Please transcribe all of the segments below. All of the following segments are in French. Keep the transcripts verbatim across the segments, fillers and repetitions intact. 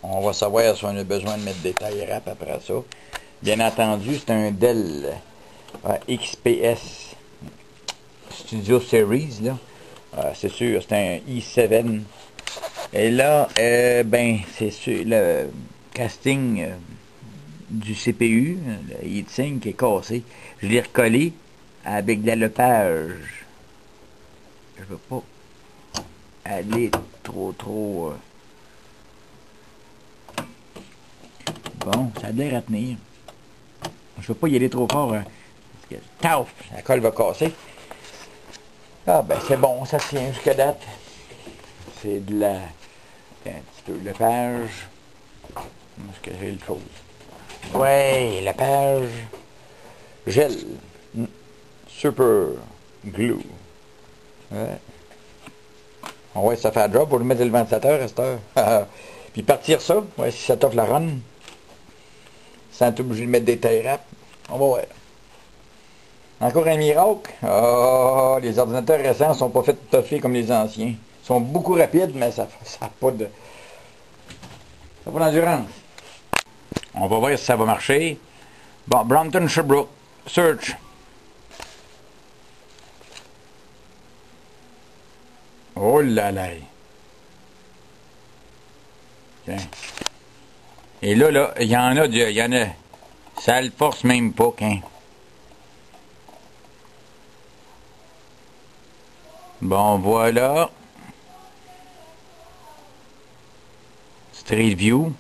On va savoir si on a besoin de mettre des tailles rap après ça. Bien entendu, c'est un Dell euh, X P S Studio Series, là. Euh, c'est sûr, c'est un i sept. Et là, euh, ben, c'est sûr, le casting euh, du C P U, le heatsink est cassé. Je l'ai recollé avec de l'allopage. Je veux pas aller trop, trop... Euh... Bon, ça a l'air à tenir. Je veux pas y aller trop fort. Hein, parce que, taf, la colle va casser. Ah ben, c'est bon, ça tient jusqu'à date. C'est de la... Un petit peu de page. Est-ce que j'ai le chose? Ouais, la page. Gel. Super glue. Ouais. On va ça fait un job pour lui mettre le ventilateur à cette heure. Puis partir ça, ouais, si ça t'offre la run. Sans être obligé de mettre des tailles rap. On va voir. Encore un miracle. Oh, les ordinateurs récents sont pas faits de toffer comme les anciens. Ils sont beaucoup rapides, mais ça n'a pas de. Ça n'a pas d'endurance. On va voir si ça va marcher. Bon, Brompton Sherbrooke. Search. Oh là là. Tiens. Et là, là, il y en a, il y en a. Ça le force même pas, qu'un. Bon, voilà. Street View.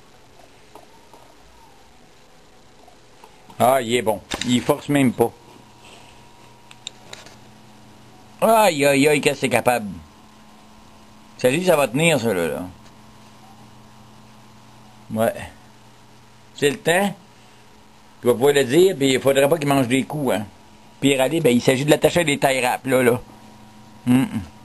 Ah, il est bon. Il force même pas. Aïe, aïe, aïe, qu'est-ce que c'est capable. Ça dit, ça va tenir, ça, là. là. Ouais. C'est le temps. Tu vas pouvoir le dire, puis il faudrait pas qu'il mange des coups, hein. Puis aller, ben, il s'agit de l'attacher à des tailles rap, là, là. Mm -mm.